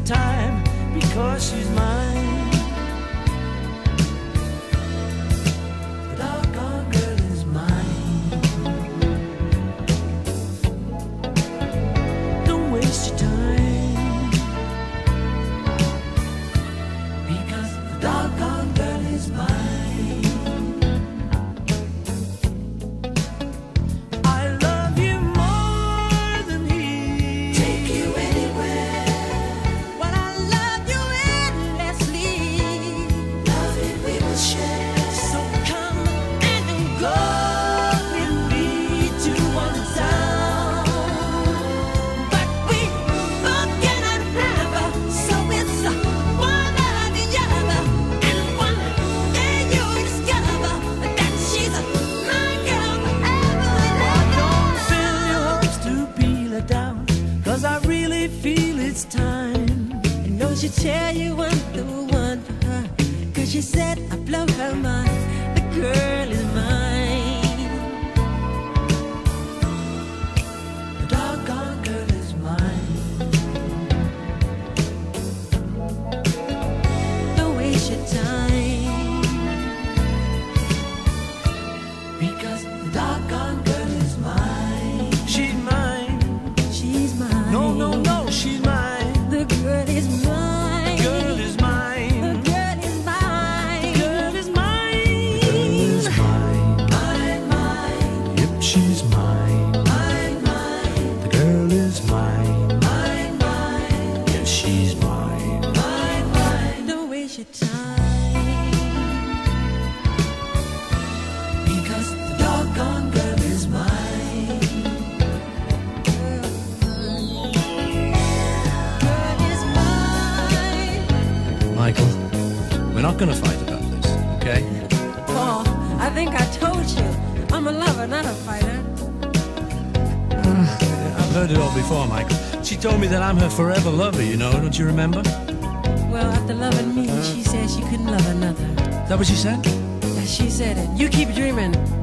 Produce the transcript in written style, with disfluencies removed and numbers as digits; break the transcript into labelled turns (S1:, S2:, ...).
S1: time because she's mine. The doggone girl is mine. Don't waste your time, because the doggone girl is mine. Cause I really feel it's time. I know she'll tell you I'm the one for her, cause she said I blow her mind. The girl is mine. The doggone girl is mine. Don't waste your time, because the doggone girl is mine. She's mine. She's mine. No, no, no, she's mine. The girl is mine. The girl is mine. The girl is mine. The girl is mine. The girl is mine. Mine, mine. Yep, she's mine. Mine, mine. The girl is mine. Mine, mine. Yes, she's mine. Mine, mine. Don't waste your time, because the doggone girl is mine.
S2: Michael, we're not gonna fight about this, okay?
S3: Paul, I think I told you. I'm a lover, not a fighter.
S2: I've heard it all before, Michael. She told me that I'm her forever lover, you know, don't you remember?
S3: Well, after loving me, she said she couldn't love another.
S2: Is that what she said?
S3: Yeah, she said it. You keep dreaming.